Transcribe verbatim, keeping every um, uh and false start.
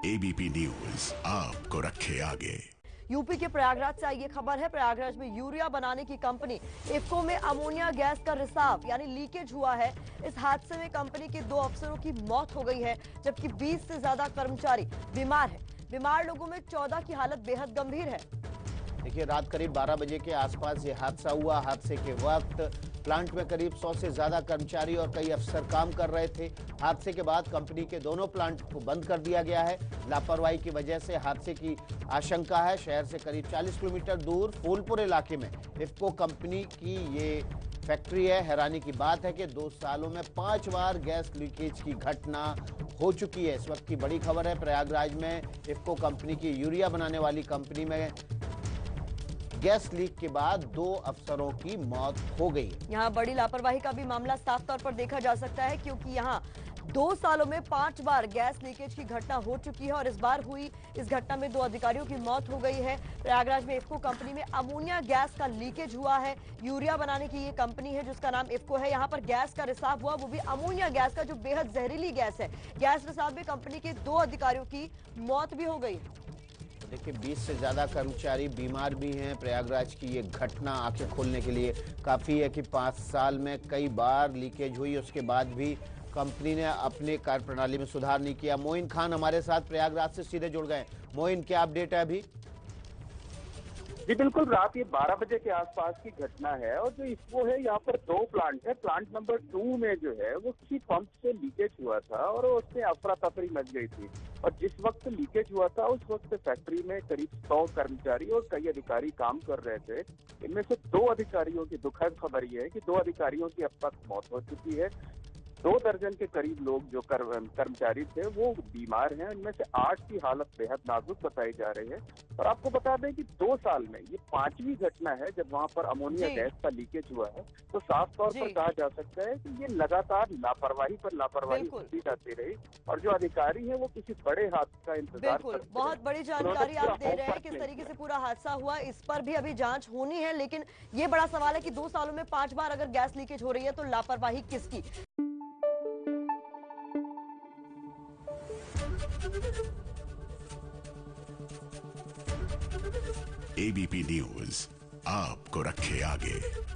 ABP news आपको रखे आगे। यूपी के प्रयागराज से आई ये खबर है। प्रयागराज में यूरिया बनाने की कंपनी इफ्को में अमोनिया गैस का रिसाव यानी लीकेज हुआ है। इस हादसे में कंपनी के दो अफसरों की मौत हो गई है, जबकि बीस से ज्यादा कर्मचारी बीमार हैं। बीमार लोगों में चौदह की हालत बेहद गंभीर है। देखिए, रात करीब बारह बजे के आसपास ये हादसा हुआ। हादसे के वक्त प्लांट में करीब सौ से ज्यादा कर्मचारी और कई अफसर काम कर रहे थे। हादसे के बाद कंपनी के दोनों प्लांट को बंद कर दिया गया है। लापरवाही की वजह से हादसे की आशंका है। शहर से करीब चालीस किलोमीटर दूर फूलपुर इलाके में इफ्को कंपनी की ये फैक्ट्री है। हैरानी की बात है कि दो सालों में पांच बार गैस लीकेज की घटना हो चुकी है। इस वक्त की बड़ी खबर है, प्रयागराज में इफ्को कंपनी की यूरिया बनाने वाली कंपनी में गैस लीक के बाद दो अफसरों की मौत हो गई है। यहाँ बड़ी लापरवाही का भी मामला साफ तौर पर देखा जा सकता है, क्योंकि यहाँ दो सालों में पांच बार गैस लीकेज की घटना हो चुकी है और इस बार हुई इस घटना में दो अधिकारियों की मौत हो गई है। प्रयागराज में इफ्को कंपनी में अमोनिया गैस का लीकेज हुआ है। यूरिया बनाने की ये कंपनी है जिसका नाम इफ्को है। यहाँ पर गैस का रिसाव हुआ, वो भी अमोनिया गैस का, जो बेहद जहरीली गैस है। गैस रिसाव में कंपनी के दो अधिकारियों की मौत भी हो गई है। देखिए, बीस से ज्यादा कर्मचारी बीमार भी हैं। प्रयागराज की ये घटना आंखें खोलने के लिए काफी है कि पांच साल में कई बार लीकेज हुई, उसके बाद भी कंपनी ने अपने कार्यप्रणाली में सुधार नहीं किया। मोइन खान हमारे साथ प्रयागराज से सीधे जुड़ गए। मोइन, क्या अपडेट है अभी? जी बिल्कुल, रात ये बारह बजे के आसपास की घटना है और जो इफ्को है यहाँ पर दो प्लांट है। प्लांट नंबर टू में जो है वो किसी पंप से लीकेज हुआ था और उसमें अफरा तफरी मच गई थी। और जिस वक्त लीकेज हुआ था उस वक्त फैक्ट्री में करीब सौ कर्मचारी और कई अधिकारी काम कर रहे थे। इनमें से दो अधिकारियों की दुखद खबर ये है कि दो अधिकारियों की अब तक मौत हो चुकी है। दो दर्जन के करीब लोग जो कर, कर्मचारी थे वो बीमार हैं। इनमें से आठ की हालत बेहद नाजुक बताई जा रही है। और आपको बता दें कि दो साल में ये पांचवी घटना है जब वहां पर अमोनिया गैस का लीकेज हुआ है। तो साफ तौर पर कहा जा सकता है कि ये लगातार लापरवाही पर लापरवाही होती जाती रही और जो अधिकारी है वो किसी बड़े हादसे का इंतजार करते हैं। बहुत बड़ी जानकारी आप दे रहे हैं किस तरीके से पूरा हादसा हुआ। इस पर भी अभी जांच होनी है, लेकिन ये बड़ा सवाल है कि दो सालों में पांच बार अगर गैस लीकेज हो रही है तो लापरवाही किसकी? एबीपी न्यूज आपको रखे आगे।